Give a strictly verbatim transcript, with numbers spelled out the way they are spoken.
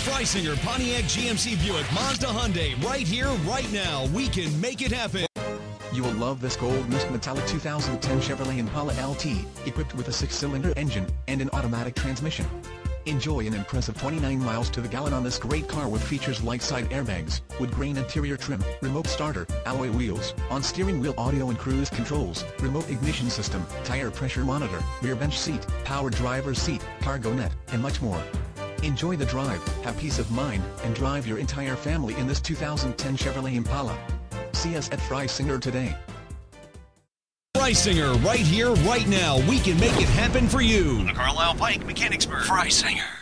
Freisinger Pontiac G M C Buick Mazda Hyundai, right here, right now. We can make it happen. You will love this gold mist metallic two thousand ten Chevrolet Impala L T, equipped with a six-cylinder engine and an automatic transmission. Enjoy an impressive twenty-nine miles to the gallon on this great car with features like side airbags, wood grain interior trim, remote starter, alloy wheels, on-steering wheel audio and cruise controls, remote ignition system, tire pressure monitor, rear bench seat, power driver's seat, cargo net, and much more. Enjoy the drive, have peace of mind, and drive your entire family in this two thousand ten Chevrolet Impala. See us at Freisinger today. Freisinger, right here, right now. We can make it happen for you. The Carlisle Pike Mechanicsburg. Freisinger.